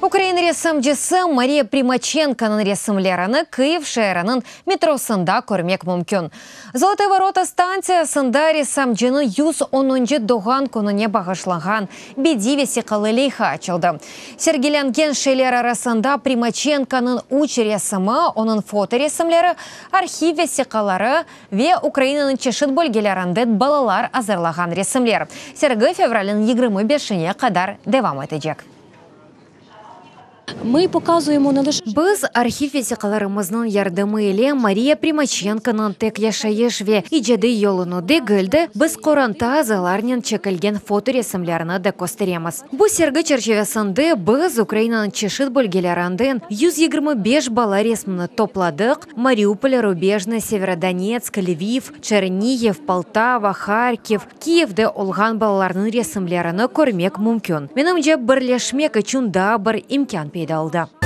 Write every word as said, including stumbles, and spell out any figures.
Украина ресамжысы Мария Примаченконың ресімлеріні Киев шәрінің метросында көрмек мүмкін. Золотые ворота станциясында ресамжыны жүз онынчы доған күніне бағышланған беди весиқалы лейха açılды. Сергеленген шейлер арасында Примаченконың уч ресімі, оның фото ресімлері, архив весиқалары ве Украинаның чешіт бөлгелерінде балалар азырлаған ресімлер. Сергі февралін егірімі бешіне қадар девам етежек. Ми показуємо не лише Біз архив весиқаларымыздың ярдымы еле Мария Примаченконың тек яшайышве иджады йолыны дегілді, біз қоранта азаларнен чекілген фото ресімлеріні де көстереміз. Бұл сергі черчевесінде біз Украинаның чешіт бөлгелерінден жүз егірімі беш бала ресміні топладық. Мариуполь, Рубежный, Северодонецк, Львив, Чернигев, Полтава, Харьков, Киевде олған балаларының ресімлеріні көрмек мүмкін. Менімже бірлешмек үшін да бір имкан пейдалды.